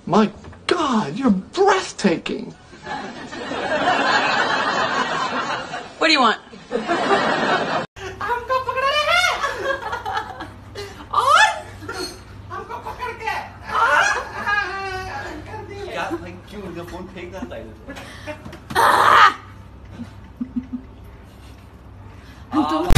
My God, you're breathtaking. What do you want? हमको पकड़ रहे हैं और हमको पकड़ के कर दिए। क्या भाई क्यों उनका फोन फेंकना था हम तुम